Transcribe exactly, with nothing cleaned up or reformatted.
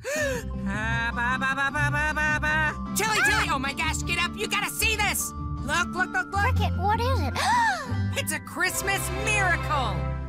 Ah, ba, ba, ba, ba, ba, ba, ba. Chili, Chili! Oh my gosh, get up! You gotta see this! Look, look, look, look! Cricket, what is it? It's a Christmas miracle!